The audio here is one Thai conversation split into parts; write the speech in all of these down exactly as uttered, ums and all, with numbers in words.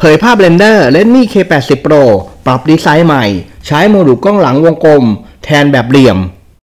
ผยภาพเรนเดอร์ Redmi เค แปดสิบ Pro ปรับดีไซน์ใหม่ใช้โมดูลกล้องหลังวงกลมแทนแบบเหลี่ยม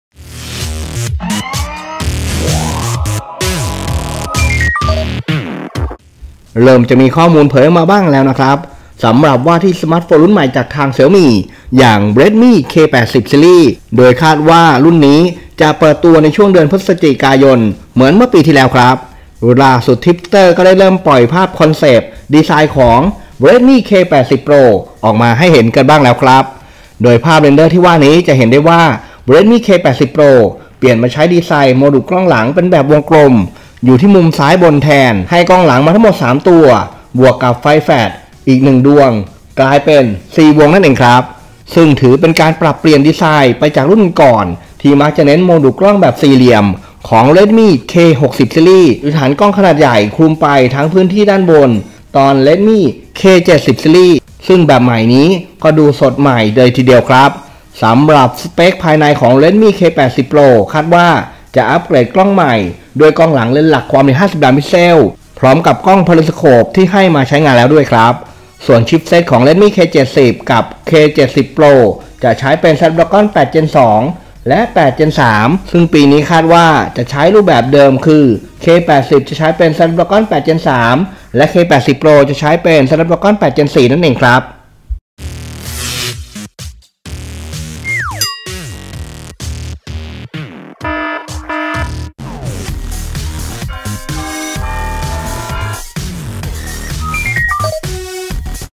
เริ่มจะมีข้อมูลเผยออกมาบ้างแล้วนะครับสำหรับว่าที่สมาร์ทโฟนรุ่นใหม่จากทาง Xiaomi อย่าง Redmi เค แปดสิบ Series โดยคาดว่ารุ่นนี้จะเปิดตัวในช่วงเดือนพฤศจิกายนเหมือนเมื่อปีที่แล้วครับล่าสุดทิปสเตอร์ก็ได้เริ่มปล่อยภาพคอนเซปต์ดีไซน์ของ Redmi เค แปดสิบ Pro ออกมาให้เห็นกันบ้างแล้วครับโดยภาพเรนเดอร์ที่ว่านี้จะเห็นได้ว่า Redmi เค แปดสิบ Pro เปลี่ยนมาใช้ดีไซน์โมดูลกล้องหลังเป็นแบบวงกลมอยู่ที่มุมซ้ายบนแทนให้กล้องหลังมาทั้งหมดสามตัวบวกกับไฟแฟลชอีกหนึ่งดวงกลายเป็นสี่วงนั่นเองครับซึ่งถือเป็นการปรับเปลี่ยนดีไซน์ไปจากรุ่นก่อนที่มักจะเน้นโมดูลกล้องแบบสี่เหลี่ยมของ Redmi เค หกสิบ Series หรือฐานกล้องขนาดใหญ่คลุมไปทั้งพื้นที่ด้านบนตอน Redmi เค เจ็ดสิบ Series ซึ่งแบบใหม่นี้ก็ดูสดใหม่เลยทีเดียวครับสำหรับสเปคภายในของ Redmi เค แปดสิบ Pro คาดว่าจะอัปเกรดกล้องใหม่โดยกล้องหลังเลนส์หลักความถี่ห้าสิบล้านพิกเซลพร้อมกับกล้องพาราโสโคปที่ให้มาใช้งานแล้วด้วยครับส่วนชิปเซตของ Redmi เค เจ็ดสิบ กับ เค เจ็ดสิบ Pro จะใช้เป็น Snapdragon แปด Gen สอง และ แปด Gen สาม ซึ่งปีนี้คาดว่าจะใช้รูปแบบเดิมคือ เค แปดสิบ จะใช้เป็น Snapdragon แปด Gen สาม และ เค แปดสิบ Pro จะใช้เป็น Snapdragon แปด Gen สี่ นั่นเองครับ